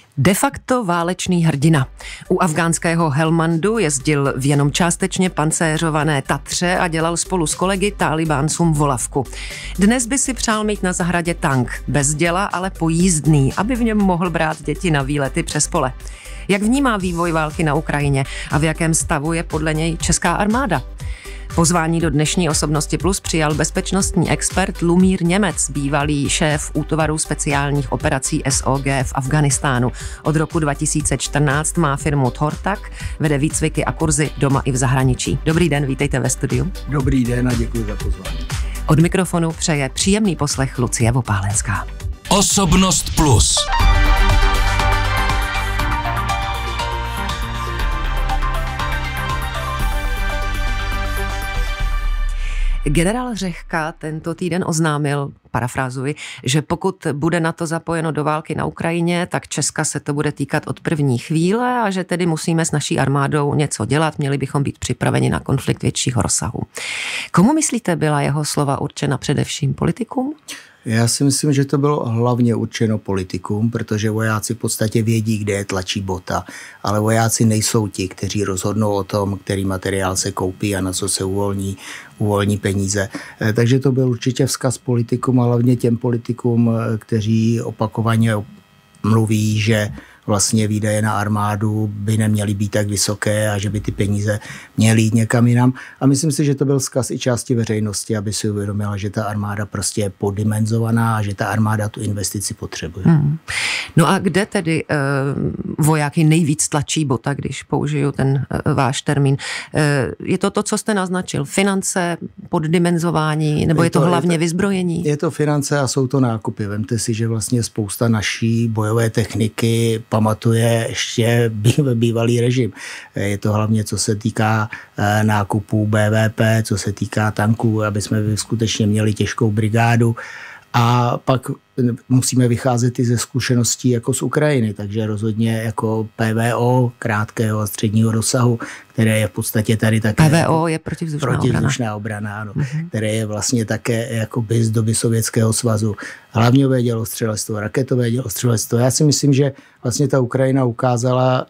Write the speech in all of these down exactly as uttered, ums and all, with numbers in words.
De facto válečný hrdina. U afgánského Helmandu jezdil v jenom částečně pancéřované Tatře a dělal spolu s kolegy Tálibáncům volavku. Dnes by si přál mít na zahradě tank. Bez děla, ale pojízdný, aby v něm mohl brát děti na výlety přes pole. Jak vnímá vývoj války na Ukrajině a v jakém stavu je podle něj česká armáda? Pozvání do dnešní Osobnosti Plus přijal bezpečnostní expert Lumír Němec, bývalý šéf útvaru speciálních operací S O G v Afghánistánu. Od roku dva tisíce čtrnáct má firmu Thortak, vede výcviky a kurzy doma i v zahraničí. Dobrý den, vítejte ve studiu. Dobrý den a děkuji za pozvání. Od mikrofonu přeje příjemný poslech Lucie Vopálenská. Osobnost Plus. Generál Řehka tento týden oznámil, parafrázuji, že pokud bude NATO zapojeno do války na Ukrajině, tak Česka se to bude týkat od první chvíle a že tedy musíme s naší armádou něco dělat, měli bychom být připraveni na konflikt většího rozsahu. Komu myslíte, byla jeho slova určena především politikům? Já si myslím, že to bylo hlavně určeno politikům, protože vojáci v podstatě vědí, kde je tlačí bota, ale vojáci nejsou ti, kteří rozhodnou o tom, který materiál se koupí a na co se uvolní, uvolní peníze. Takže to byl určitě vzkaz politikům a hlavně těm politikům, kteří opakovaně mluví, že vlastně výdaje na armádu by neměly být tak vysoké a že by ty peníze měly jít někam jinam. A myslím si, že to byl vzkaz i části veřejnosti, aby si uvědomila, že ta armáda prostě je poddimenzovaná a že ta armáda tu investici potřebuje. Hmm. No a kde tedy e, vojáky nejvíc tlačí bota, když použiju ten e, váš termín? E, je to to, co jste naznačil? Finance, poddimenzování, nebo je, je to, to hlavně je to, vyzbrojení? Je to finance a jsou to nákupy. Vemte si, že vlastně spousta naší bojové techniky pamatuje ještě bývalý režim. Je to hlavně, co se týká nákupů B V P, co se týká tanků, aby jsme skutečně měli těžkou brigádu. A pak musíme vycházet i ze zkušeností jako z Ukrajiny, takže rozhodně jako P V O krátkého a středního rozsahu, které je v podstatě tady také... P V O je protivzdušná, protivzdušná obrana, ano, uh-huh. které je vlastně také jako z doby Sovětského svazu. Hlavňové dělostřelectvo, raketové dělostřelectvo. Já si myslím, že vlastně ta Ukrajina ukázala,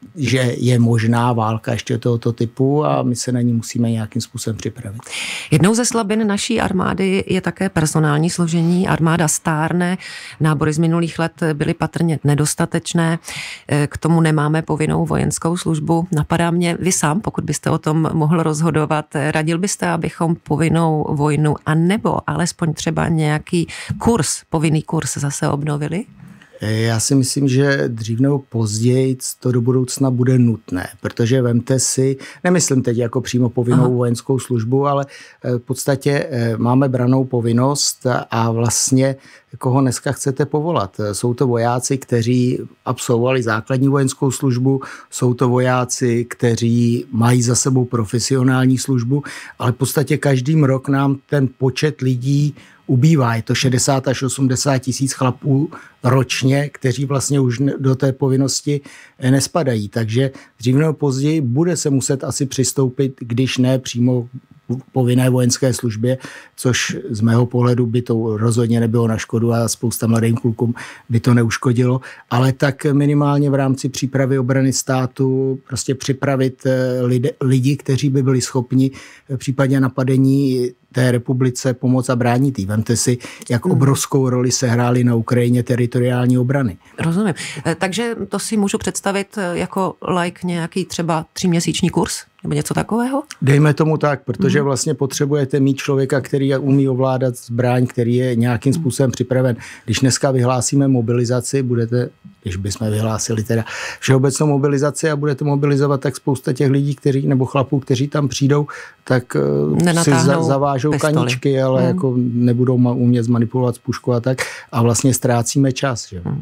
že je možná válka ještě tohoto typu a my se na ní musíme nějakým způsobem připravit. Jednou ze slabin naší armády je také personální složení. Armáda stárne, nábory z minulých let byly patrně nedostatečné, k tomu nemáme povinnou vojenskou službu. Napadá mě, vy sám, pokud byste o tom mohl rozhodovat, radil byste, abychom povinnou vojnu a nebo alespoň třeba nějaký kurz, povinný kurz zase obnovili? Já si myslím, že dřív nebo později to do budoucna bude nutné, protože vemte si, nemyslím teď jako přímo povinnou Aha. vojenskou službu, ale v podstatě máme branou povinnost a vlastně koho dneska chcete povolat. Jsou to vojáci, kteří absolvovali základní vojenskou službu, jsou to vojáci, kteří mají za sebou profesionální službu, ale v podstatě každým rok nám ten počet lidí ubývá. Je to šedesát až osmdesát tisíc chlapů ročně, kteří vlastně už do té povinnosti nespadají. Takže dřív nebo později bude se muset asi přistoupit, když ne přímo povinné vojenské službě, což z mého pohledu by to rozhodně nebylo na škodu a spousta mladým klukům by to neuškodilo, ale tak minimálně v rámci přípravy obrany státu prostě připravit lidi, lidi kteří by byli schopni v případě napadení té republice pomoct a bránit jí. Vemte si, jak obrovskou roli sehrály na Ukrajině teritoriální obrany. Rozumím. Takže to si můžu představit jako like nějaký třeba tříměsíční kurz? Nebo něco takového? Dejme tomu tak, protože vlastně potřebujete mít člověka, který umí ovládat zbraň, který je nějakým způsobem připraven. Když dneska vyhlásíme mobilizaci, budete, když bychom vyhlásili teda všeobecnou mobilizaci a budete mobilizovat, tak spousta těch lidí, kteří, nebo chlapů, kteří tam přijdou, tak si za, zavážou pistoli. Kaničky, ale hmm. jako nebudou umět zmanipulovat pušku a tak a vlastně ztrácíme čas. Že? Hmm.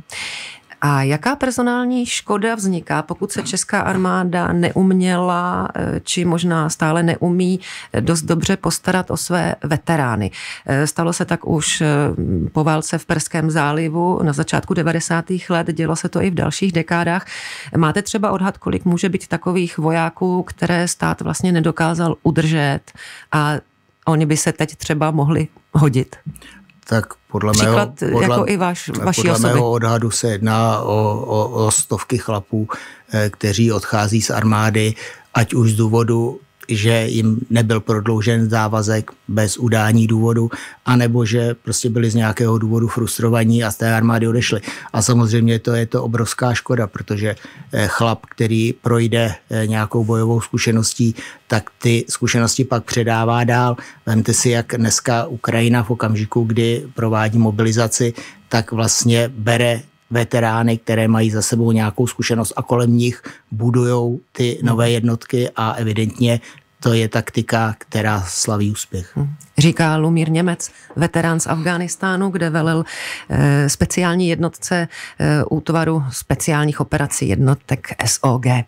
A jaká personální škoda vzniká, pokud se česká armáda neuměla, či možná stále neumí dost dobře postarat o své veterány? Stalo se tak už po válce v Perském zálivu na začátku devadesátých let, dělo se to i v dalších dekádách. Máte třeba odhad, kolik může být takových vojáků, které stát vlastně nedokázal udržet a oni by se teď třeba mohli hodit? Tak podle Příklad mého, podle, jako i váš, vaší podle osoby. mého odhadu se jedná o, o, o stovky chlapů, kteří odchází z armády, ať už z důvodu, že jim nebyl prodloužen závazek bez udání důvodu, anebo že prostě byli z nějakého důvodu frustrovaní a z té armády odešli. A samozřejmě to je to obrovská škoda, protože chlap, který projde nějakou bojovou zkušeností, tak ty zkušenosti pak předává dál. Vemte si, jak dneska Ukrajina v okamžiku, kdy provádí mobilizaci, tak vlastně bere veterány, které mají za sebou nějakou zkušenost a kolem nich budujou ty nové jednotky a evidentně to je taktika, která slaví úspěch. Říká Lumír Němec, veterán z Afghánistánu, kde velel e, speciální jednotce e, útvaru speciálních operací jednotek S O G. E,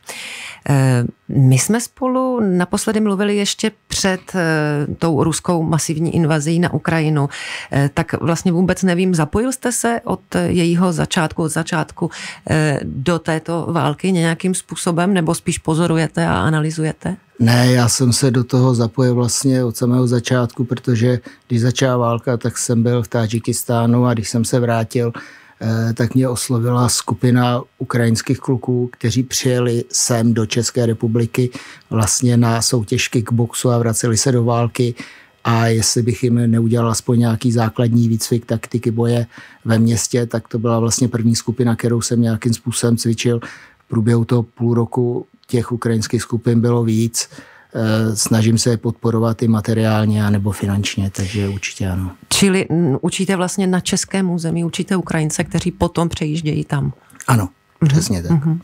my jsme spolu naposledy mluvili ještě před e, tou ruskou masivní invazí na Ukrajinu, e, tak vlastně vůbec nevím, zapojil jste se od jejího začátku, od začátku e, do této války nějakým způsobem, nebo spíš pozorujete a analyzujete? Ne, já jsem se do toho zapojil vlastně od samého začátku, protože když začala válka, tak jsem byl v Tádžikistánu a když jsem se vrátil, tak mě oslovila skupina ukrajinských kluků, kteří přijeli sem do České republiky vlastně na soutěž kickboxu a vraceli se do války. A jestli bych jim neudělal aspoň nějaký základní výcvik taktiky boje ve městě, tak to byla vlastně první skupina, kterou jsem nějakým způsobem cvičil. V průběhu toho půl roku těch ukrajinských skupin bylo víc. Snažím se je podporovat i materiálně nebo finančně, takže určitě ano. Čili učíte vlastně na českém území, učíte Ukrajince, kteří potom přejíždějí tam. Ano, přesně tak. Mm-hmm.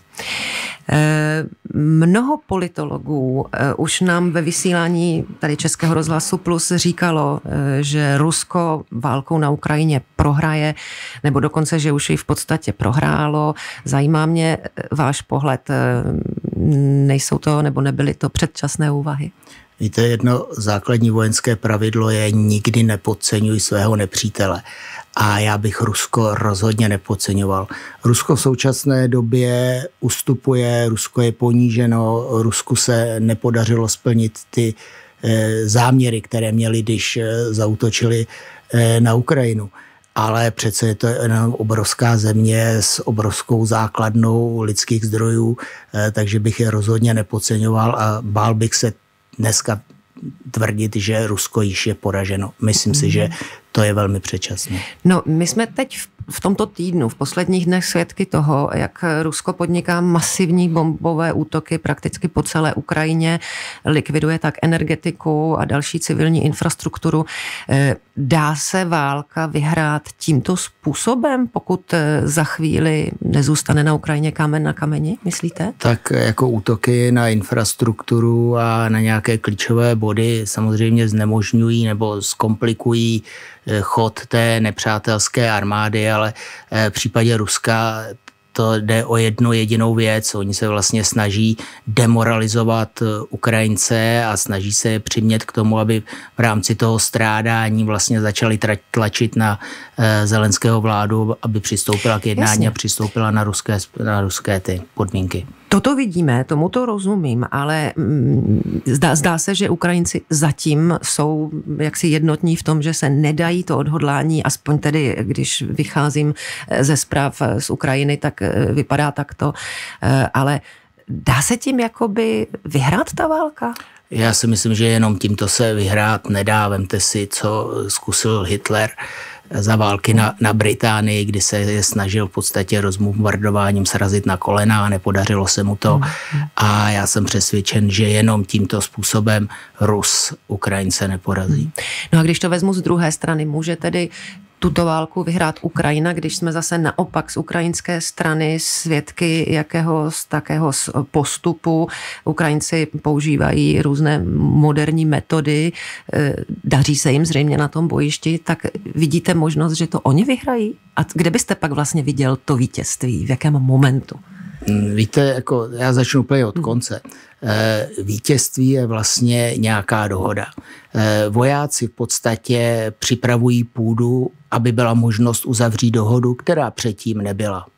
E, mnoho politologů e, už nám ve vysílání tady Českého rozhlasu Plus říkalo, e, že Rusko válkou na Ukrajině prohraje, nebo dokonce, že už ji v podstatě prohrálo. Zajímá mě váš pohled. E, nejsou to, nebo nebyly to předčasné úvahy? Víte, jedno základní vojenské pravidlo je nikdy nepodceňuj svého nepřítele. A já bych Rusko rozhodně nepodceňoval. Rusko v současné době ustupuje, Rusko je poníženo, Rusku se nepodařilo splnit ty e, záměry, které měli, když e, zaútočili e, na Ukrajinu. Ale přece je to obrovská země s obrovskou základnou lidských zdrojů, e, takže bych je rozhodně nepodceňoval a bál bych se dneska tvrdit, že Rusko již je poraženo. Myslím mm. si, že to je velmi předčasné. No, my jsme teď v, v tomto týdnu, v posledních dnech svědky toho, jak Rusko podniká masivní bombové útoky prakticky po celé Ukrajině, likviduje tak energetiku a další civilní infrastrukturu. Dá se válka vyhrát tímto způsobem, pokud za chvíli nezůstane na Ukrajině kámen na kameni, myslíte? Tak jako útoky na infrastrukturu a na nějaké klíčové body samozřejmě znemožňují nebo zkomplikují chod té nepřátelské armády, ale v případě Ruska to jde o jednu jedinou věc. Oni se vlastně snaží demoralizovat Ukrajince a snaží se je přimět k tomu, aby v rámci toho strádání vlastně začali tlačit na Zelenského vládu, aby přistoupila k jednání Jasně. a přistoupila na ruské, na ruské ty podmínky. Toto vidíme, tomu to rozumím, ale zdá, zdá se, že Ukrajinci zatím jsou jaksi jednotní v tom, že se nedají to odhodlání, aspoň tedy, když vycházím ze zpráv z Ukrajiny, tak vypadá takto, ale dá se tím jakoby vyhrát ta válka? Já si myslím, že jenom tímto se vyhrát nedá. Vemte si, co zkusil Hitler za války na, na Británii, kdy se je snažil v podstatě rozbombardováním srazit na kolena a nepodařilo se mu to. A já jsem přesvědčen, že jenom tímto způsobem Rus Ukrajince neporazí. No a když to vezmu z druhé strany, může tedy tuto válku vyhrát Ukrajina, když jsme zase naopak z ukrajinské strany svědky jakého z takého postupu. Ukrajinci používají různé moderní metody, daří se jim zřejmě na tom bojišti, tak vidíte možnost, že to oni vyhrají? A kde byste pak vlastně viděl to vítězství? V jakém momentu? Víte, jako já začnu úplně od konce. Vítězství je vlastně nějaká dohoda. Vojáci v podstatě připravují půdu, aby byla možnost uzavřít dohodu, která předtím nebyla.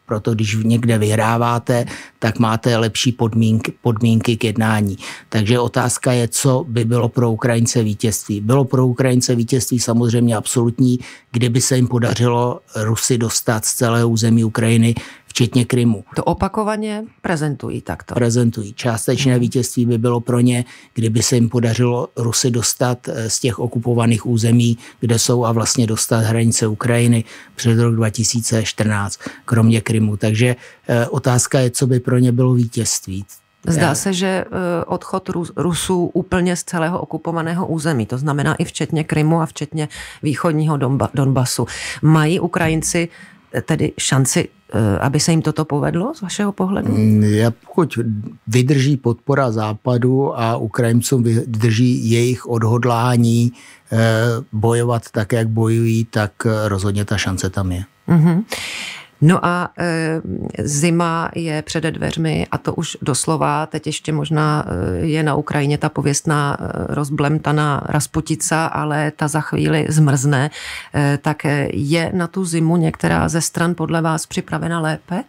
proto když někde vyhráváte, tak máte lepší podmínky, podmínky k jednání. Takže otázka je, co by bylo pro Ukrajince vítězství. Bylo pro Ukrajince vítězství samozřejmě absolutní, kdyby se jim podařilo Rusy dostat z celého území Ukrajiny, včetně Krymu. To opakovaně prezentují takto. Prezentují. Částečné vítězství by bylo pro ně, kdyby se jim podařilo Rusy dostat z těch okupovaných území, kde jsou, a vlastně dostat hranice Ukrajiny před rok dva tisíce čtrnáct, kromě Krymu. Takže e, otázka je, co by pro ně bylo vítězství. Zdá se, že odchod Rusů úplně z celého okupovaného území, to znamená i včetně Krymu a včetně východního Donbasu. Mají Ukrajinci tedy šanci, aby se jim toto povedlo z vašeho pohledu? Já, pokud vydrží podpora Západu a Ukrajincům vydrží jejich odhodlání bojovat tak, jak bojují, tak rozhodně ta šance tam je. Mm-hmm. No a e, zima je před dveřmi a to už doslova, teď ještě možná je na Ukrajině ta pověstná rozblemtaná Rasputica, ale ta za chvíli zmrzne. E, tak je na tu zimu některá ze stran podle vás připravena lépe?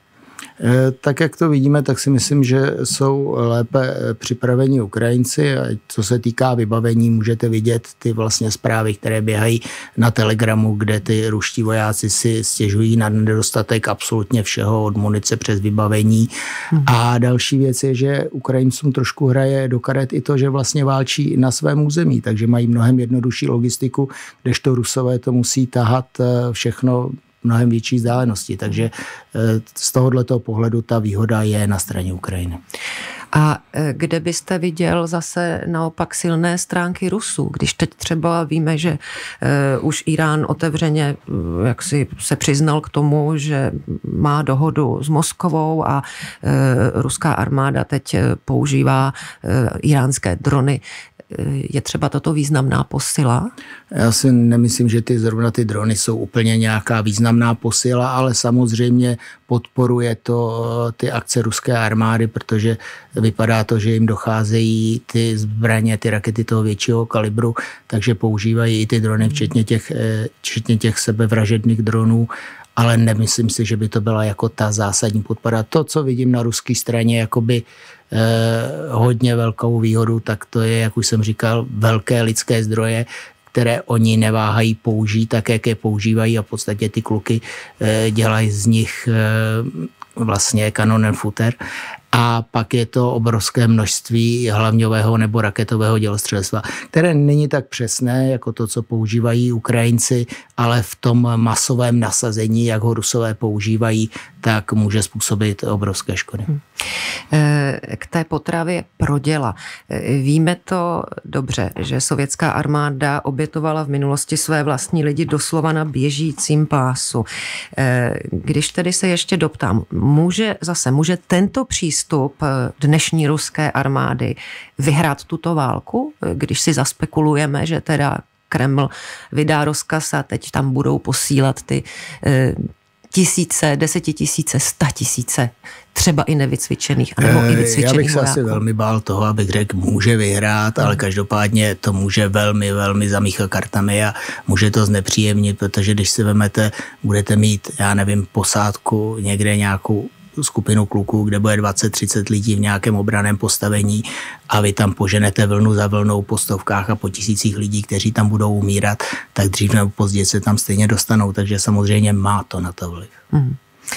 Tak jak to vidíme, tak si myslím, že jsou lépe připraveni Ukrajinci. Co se týká vybavení, můžete vidět ty vlastně zprávy, které běhají na Telegramu, kde ty ruští vojáci si stěžují na nedostatek absolutně všeho, od munice přes vybavení. Hmm. A další věc je, že Ukrajincům trošku hraje do karet i to, že vlastně válčí na svém území, takže mají mnohem jednodušší logistiku, kdežto Rusové to musí tahat všechno mnohem větší vzdálenosti. Takže z tohoto pohledu ta výhoda je na straně Ukrajiny. A kde byste viděl zase naopak silné stránky Rusů? Když teď třeba víme, že uh, už Irán otevřeně uh, jak si se přiznal k tomu, že má dohodu s Moskvou a uh, ruská armáda teď používá uh, iránské drony. Je třeba toto významná posila? Já si nemyslím, že ty zrovna ty drony jsou úplně nějaká významná posila, ale samozřejmě podporuje to ty akce ruské armády, protože vypadá to, že jim docházejí ty zbraně, ty rakety toho většího kalibru, takže používají i ty drony, včetně těch, včetně těch sebevražedných dronů, ale nemyslím si, že by to byla jako ta zásadní podpora. To, co vidím na ruské straně, jakoby eh, hodně velkou výhodu, tak to je, jak už jsem říkal, velké lidské zdroje, které oni neváhají použít, tak jak je používají, a v podstatě ty kluky eh, dělají z nich eh, vlastně kanonen futer. A pak je to obrovské množství hlavňového nebo raketového dělostřelectva, které není tak přesné jako to, co používají Ukrajinci, ale v tom masovém nasazení, jak ho Rusové používají, tak může způsobit obrovské škody. K té potravě Proděla. Víme to dobře, že sovětská armáda obětovala v minulosti své vlastní lidi doslova na běžícím pásu. Když tedy se ještě doptám, může zase, může tento přístup dnešní ruské armády vyhrát tuto válku, když si zaspekulujeme, že teda Kreml vydá rozkaz a teď tam budou posílat ty tisíce, desetitisíce, statisíce třeba i nevycvičených, anebo i vycvičených Já bych se vojáků. asi velmi bál toho, abych řekl, může vyhrát, ale každopádně to může velmi, velmi zamíchat kartami a může to znepříjemnit, protože když si vemete, budete mít, já nevím, posádku někde nějakou skupinu kluků, kde bude dvacet třicet lidí v nějakém obraném postavení a vy tam poženete vlnu za vlnou po stovkách a po tisících lidí, kteří tam budou umírat, tak dřív nebo později se tam stejně dostanou, takže samozřejmě má to na to vliv. Hmm.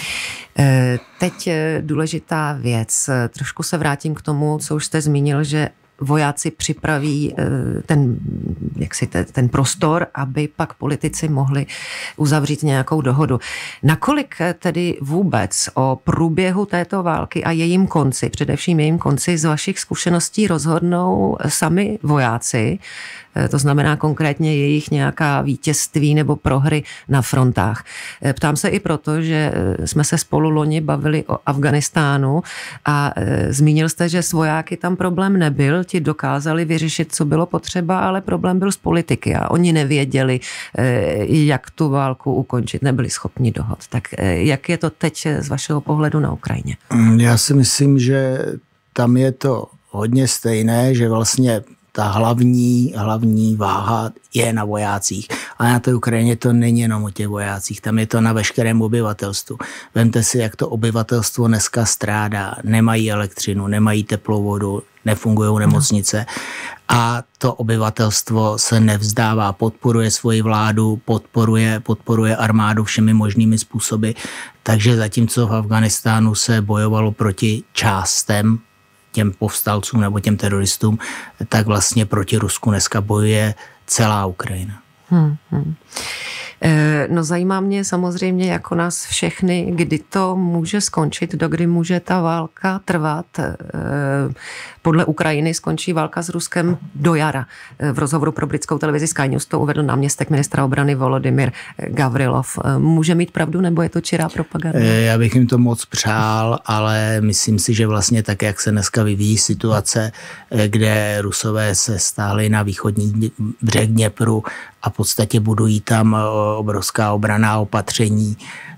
Teď důležitá věc. Trošku se vrátím k tomu, co už jste zmínil, že vojáci připraví ten, jaksi ten, ten prostor, aby pak politici mohli uzavřít nějakou dohodu. Nakolik tedy vůbec o průběhu této války a jejím konci, především jejím konci, z vašich zkušeností rozhodnou sami vojáci, to znamená konkrétně jejich nějaká vítězství nebo prohry na frontách. Ptám se i proto, že jsme se spolu loni bavili o Afganistánu a zmínil jste, že s vojáky tam problém nebyl, ti dokázali vyřešit, co bylo potřeba, ale problém byl z politiky a oni nevěděli, jak tu válku ukončit, nebyli schopni dohod. Tak jak je to teď z vašeho pohledu na Ukrajině? Já si myslím, že tam je to hodně stejné, že vlastně ta hlavní, hlavní váha je na vojácích. A na té Ukrajině to není jenom o těch vojácích, tam je to na veškerém obyvatelstvu. Vemte si, jak to obyvatelstvo dneska strádá. Nemají elektřinu, nemají teplou vodu, nefungují nemocnice a to obyvatelstvo se nevzdává, podporuje svoji vládu, podporuje, podporuje armádu všemi možnými způsoby. Takže zatímco v Afghánistánu se bojovalo proti částem, těm povstalcům nebo těm teroristům, tak vlastně proti Rusku dneska bojuje celá Ukrajina. Hmm, hmm. No zajímá mě samozřejmě jako nás všechny, kdy to může skončit, dokdy může ta válka trvat. Podle Ukrajiny skončí válka s Ruskem do jara. V rozhovoru pro britskou televizi Sky News to uvedl náměstek ministra obrany Volodymyr Gavrilov. Může mít pravdu, nebo je to čirá propaganda? Já bych jim to moc přál, ale myslím si, že vlastně tak, jak se dneska vyvíjí situace, kde Rusové se stáhli na východní břeh Dněpru a v podstatě budují tam obrovská obranná opatření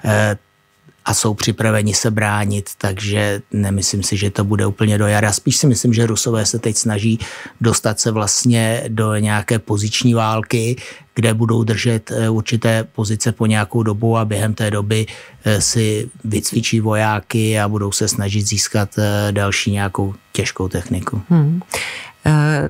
a jsou připraveni se bránit, takže nemyslím si, že to bude úplně do jara. Spíš si myslím, že Rusové se teď snaží dostat se vlastně do nějaké poziční války, kde budou držet určité pozice po nějakou dobu a během té doby si vycvičí vojáky a budou se snažit získat další nějakou těžkou techniku. Hmm. Uh...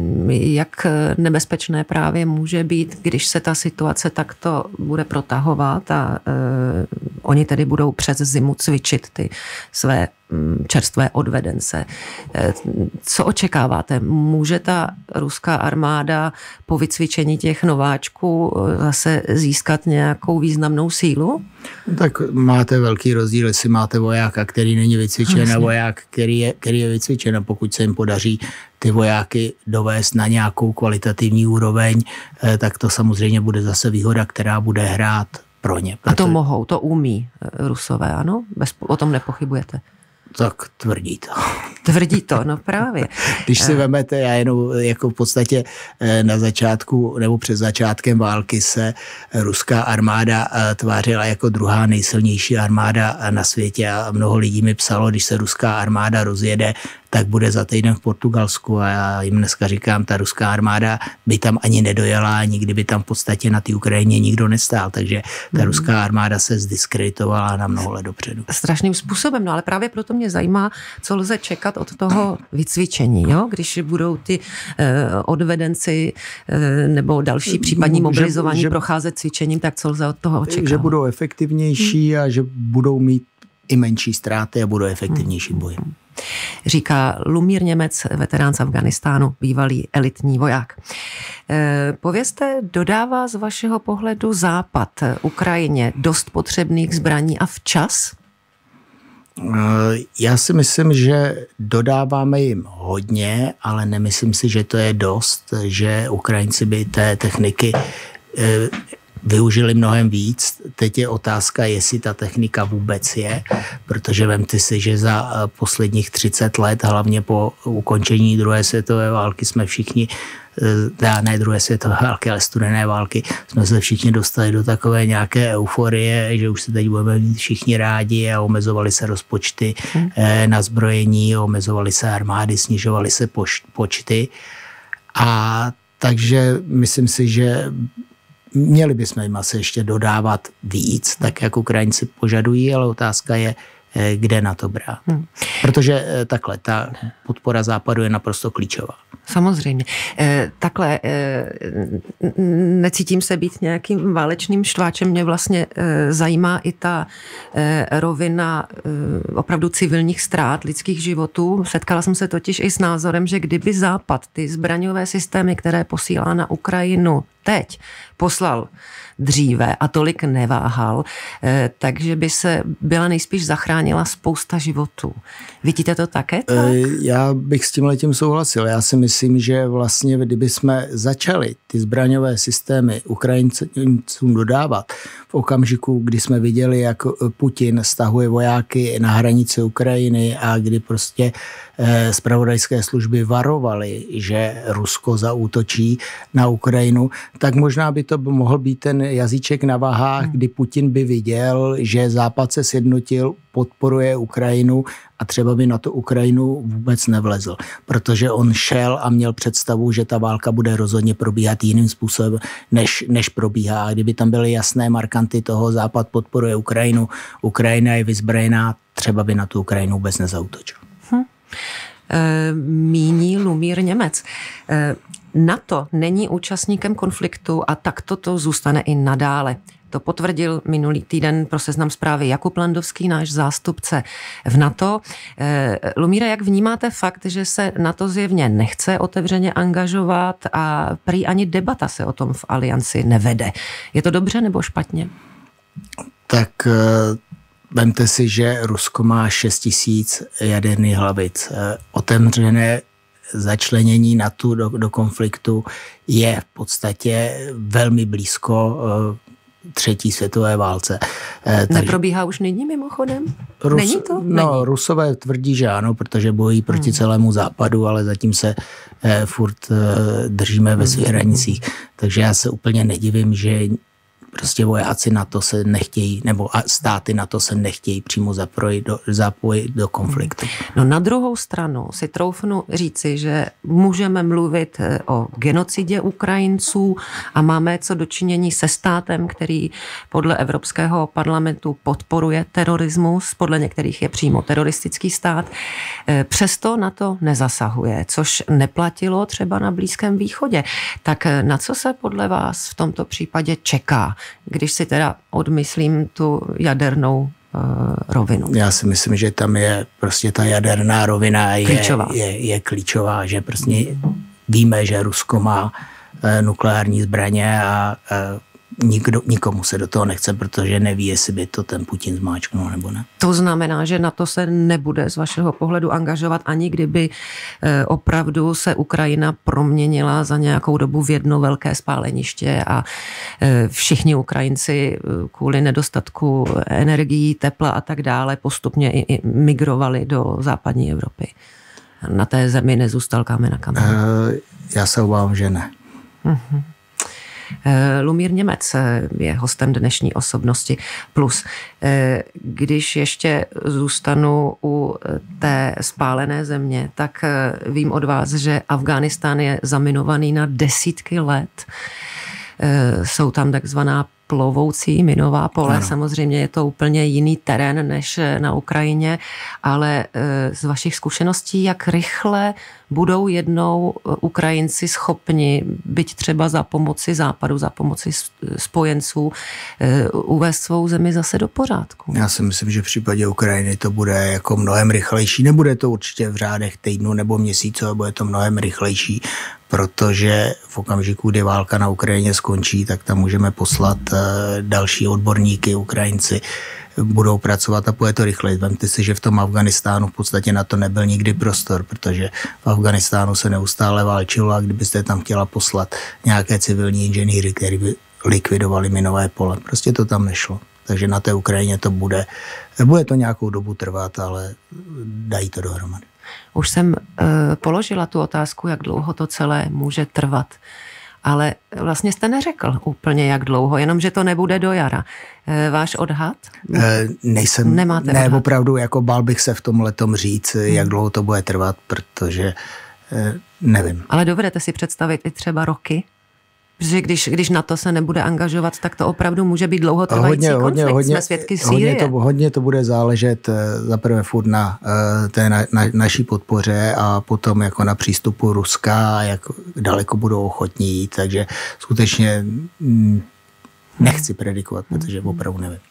Jak nebezpečné právě může být, když se ta situace takto bude protahovat a e, oni tedy budou přes zimu cvičit ty své čerstvé odvedence. E, co očekáváte? Může ta ruská armáda po vycvičení těch nováčků zase získat nějakou významnou sílu? Tak máte velký rozdíl, jestli máte vojáka, který není vycvičen, a voják, který je, který je vycvičen. A pokud se jim podaří ty vojáky dovést na nějakou kvalitativní úroveň, tak to samozřejmě bude zase výhoda, která bude hrát pro ně. Proto... A to mohou, to umí Rusové, ano? Bez, o tom nepochybujete? Tak tvrdí to. Tvrdí to, no právě. Když si vemete, já jenom jako v podstatě na začátku nebo před začátkem války se ruská armáda tvářila jako druhá nejsilnější armáda na světě a mnoho lidí mi psalo, když se ruská armáda rozjede, tak bude za týden v Portugalsku a já jim dneska říkám, ta ruská armáda by tam ani nedojela, nikdy by tam v podstatě na té Ukrajině nikdo nestál, takže ta ruská armáda se zdiskreditovala na mnoho let dopředu. Strašným způsobem, no ale právě proto mě zajímá, co lze čekat od toho vycvičení, jo? Když budou ty eh, odvedenci eh, nebo další případní mobilizování že, procházet cvičením, tak co lze od toho očekávat? Že budou efektivnější hmm. a že budou mít i menší ztráty a budou efektivnější boje. Hmm. Říká Lumír Němec, veterán z Afghánistánu, bývalý elitní voják. E, povězte, dodává z vašeho pohledu Západ Ukrajině dost potřebných zbraní a včas? Já si myslím, že dodáváme jim hodně, ale nemyslím si, že to je dost, že Ukrajinci by té techniky využili mnohem víc. Teď je otázka, jestli ta technika vůbec je, protože vemte si, že za posledních třicet let, hlavně po ukončení druhé světové války, jsme všichni, ne druhé světové války, ale studené války, jsme se všichni dostali do takové nějaké euforie, že už se teď budeme mít všichni rádi a omezovali se rozpočty na zbrojení, omezovali se armády, snižovaly se počty. A takže myslím si, že měli bychom jim asi ještě dodávat víc, tak jak Ukrajinci požadují, ale otázka je, kde na to brát. Hmm. Protože takhle, ta podpora Západu je naprosto klíčová. Samozřejmě. E, takhle, e, necítím se být nějakým válečným štváčem. Mě vlastně e, zajímá i ta e, rovina e, opravdu civilních ztrát lidských životů. Setkala jsem se totiž i s názorem, že kdyby Západ ty zbraňové systémy, které posílá na Ukrajinu teď, poslal dříve a tolik neváhal, eh, takže by se byla nejspíš zachránila spousta životů. Vidíte to také tak? Já bych s tímhletím souhlasil. Já si myslím, že vlastně kdyby jsme začali ty zbraňové systémy Ukrajincům dodávat v okamžiku, kdy jsme viděli, jak Putin stahuje vojáky na hranici Ukrajiny a kdy prostě zpravodajské služby varovaly, že Rusko zaútočí na Ukrajinu, tak možná by to mohl být ten jazyček na vahách, kdy Putin by viděl, že Západ se sjednotil, podporuje Ukrajinu a třeba by na tu Ukrajinu vůbec nevlezl, protože on šel a měl představu, že ta válka bude rozhodně probíhat jiným způsobem, než, než probíhá. A kdyby tam byly jasné markanty toho, Západ podporuje Ukrajinu, Ukrajina je vyzbrojená, třeba by na tu Ukrajinu vůbec nezaútočil. Hm. E, míní Lumír Němec. E, NATO není účastníkem konfliktu a takto to zůstane i nadále. To potvrdil minulý týden pro Seznam Zprávy Jakub Landovský, náš zástupce v NATO. Lumíre, jak vnímáte fakt, že se NATO zjevně nechce otevřeně angažovat a prý ani debata se o tom v alianci nevede? Je to dobře nebo špatně? Tak vemte si, že Rusko má šest tisíc jaderných hlavic. Otevřené začlenění NATO do, do konfliktu je v podstatě velmi blízko třetí světové válce. Takže neprobíhá už nyní mimochodem? Rus, Není to? No, Není. Rusové tvrdí, že ano, protože bojí proti hmm. celému západu, ale zatím se eh, furt eh, držíme ve svých hranicích. Takže já se úplně nedivím, že prostě vojáci NATO se nechtějí, nebo státy NATO se nechtějí přímo zapojit do, zapojit do konfliktu. No na druhou stranu si troufnu říci, že můžeme mluvit o genocidě Ukrajinců a máme co dočinění se státem, který podle Evropského parlamentu podporuje terorismus, podle některých je přímo teroristický stát. Přesto NATO nezasahuje, což neplatilo třeba na Blízkém východě. Tak na co se podle vás v tomto případě čeká, když si teda odmyslím tu jadernou uh, rovinu? Já si myslím, že tam je prostě ta jaderná rovina je klíčová, je, je klíčová, že prostě víme, že Rusko má uh, nukleární zbraně a uh, Nikdo, nikomu se do toho nechce, protože neví, jestli by to ten Putin zmáčknul nebo ne. To znamená, že NATO se nebude z vašeho pohledu angažovat, ani kdyby opravdu se Ukrajina proměnila za nějakou dobu v jedno velké spáleniště a všichni Ukrajinci kvůli nedostatku energií, tepla a tak dále postupně i migrovali do západní Evropy. Na té zemi nezůstal kámen na kameni. Uh, já se obávám, že ne. Uh-huh. Lumír Němec je hostem dnešní Osobnosti plus. Když ještě zůstanu u té spálené země, tak vím od vás, že Afghánistán je zaminovaný na desítky let. Jsou tam takzvaná plovoucí minová pole. Ano. Samozřejmě je to úplně jiný terén než na Ukrajině, ale z vašich zkušeností, jak rychle budou jednou Ukrajinci schopni, byť třeba za pomoci Západu, za pomoci spojenců, uvést svou zemi zase do pořádku? Já si myslím, že v případě Ukrajiny to bude jako mnohem rychlejší. Nebude to určitě v řádech týdnů nebo měsíců, ale bude to mnohem rychlejší, protože v okamžiku, kdy válka na Ukrajině skončí, tak tam můžeme poslat další odborníky, Ukrajinci budou pracovat a půjde to rychleji. Vemte si, že v tom Afganistánu v podstatě na to nebyl nikdy prostor, protože v Afganistánu se neustále válčilo a kdybyste tam chtěla poslat nějaké civilní inženýry, kteří by likvidovali minové pole, prostě to tam nešlo. Takže na té Ukrajině to bude, bude to nějakou dobu trvat, ale dají to dohromady. Už jsem uh, položila tu otázku, jak dlouho to celé může trvat. Ale vlastně jste neřekl úplně, jak dlouho, jenom že to nebude do jara. E, váš odhad? E, nejsem, Nemáte ne, odhad? Opravdu, jako bál bych se v tom letom říct, hmm. jak dlouho to bude trvat, protože e, nevím. Ale dovedete si představit i třeba roky? Protože když, když NATO se nebude angažovat, tak to opravdu může být dlouhotrvající hodně, konflikt. Hodně, Jsme svědky Sýrie. Hodně to, hodně to bude záležet zaprvé furt na té na, na, naší podpoře a potom jako na přístupu Ruska, jak daleko budou ochotní jít. Takže skutečně nechci predikovat, protože opravdu nevím.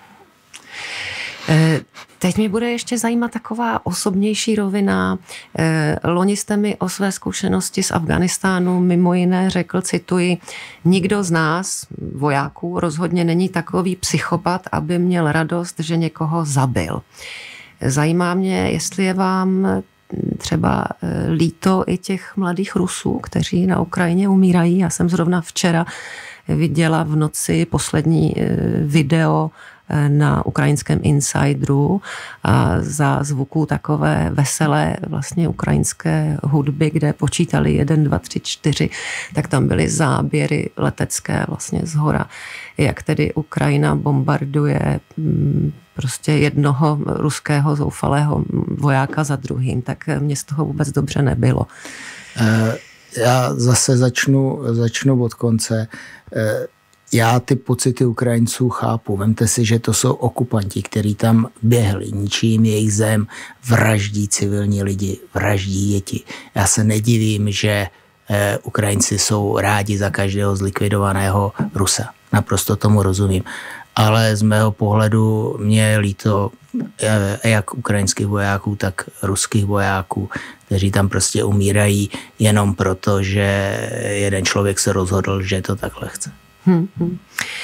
Teď mě bude ještě zajímat taková osobnější rovina. Loni jste mi o své zkušenosti z Afghánistánu mimo jiné řekl, cituji, nikdo z nás, vojáků, rozhodně není takový psychopat, aby měl radost, že někoho zabil. Zajímá mě, jestli je vám třeba líto i těch mladých Rusů, kteří na Ukrajině umírají. Já jsem zrovna včera viděla v noci poslední video na ukrajinském Insideru a za zvuku takové veselé vlastně ukrajinské hudby, kde počítali jeden, dva, tři, čtyři, tak tam byly záběry letecké vlastně z hora, jak tedy Ukrajina bombarduje prostě jednoho ruského zoufalého vojáka za druhým, tak mně z toho vůbec dobře nebylo. Já zase začnu, začnu od konce. Já ty pocity Ukrajinců chápu. Vemte si, že to jsou okupanti, kteří tam běhli, ničí jim jejich zem, vraždí civilní lidi, vraždí děti. Já se nedivím, že eh, Ukrajinci jsou rádi za každého zlikvidovaného Rusa. Naprosto tomu rozumím. Ale z mého pohledu mě je líto eh, jak ukrajinských vojáků, tak ruských vojáků, kteří tam prostě umírají jenom proto, že jeden člověk se rozhodl, že to takhle chce. Hmm, hmm.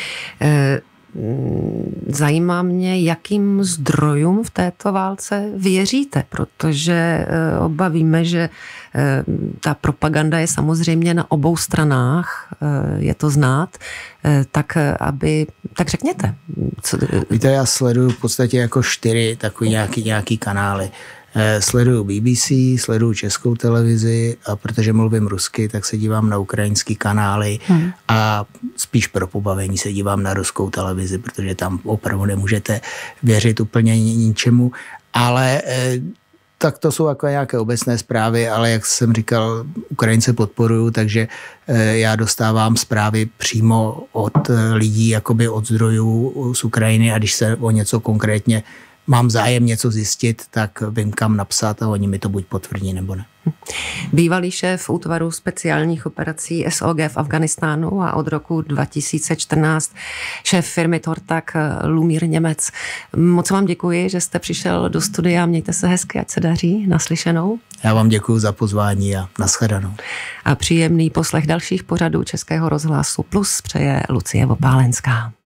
Zajímá mě, jakým zdrojům v této válce věříte, protože oba víme, že ta propaganda je samozřejmě na obou stranách, je to znát, tak aby, tak řekněte. Co... Víte, já sleduju v podstatě jako čtyři takový nějaký, nějaký kanály. Sleduju B B C, sleduju Českou televizi a protože mluvím rusky, tak se dívám na ukrajinský kanály hmm. a spíš pro pobavení se dívám na ruskou televizi, protože tam opravdu nemůžete věřit úplně ničemu, ale tak to jsou jako nějaké obecné zprávy, ale jak jsem říkal, Ukrajince podporuju, takže já dostávám zprávy přímo od lidí, jakoby od zdrojů z Ukrajiny a když se o něco konkrétně mám zájem něco zjistit, tak vím, kam napsat a oni mi to buď potvrdí, nebo ne. Bývalý šéf útvaru speciálních operací S O G v Afghánistánu a od roku dva tisíce čtrnáct šéf firmy Tortak Lumír Němec. Moc vám děkuji, že jste přišel do studia. Mějte se hezky, ať se daří. Naslyšenou. Já vám děkuji za pozvání a nashledanou. A příjemný poslech dalších pořadů Českého rozhlasu Plus přeje Lucie Vopálenská.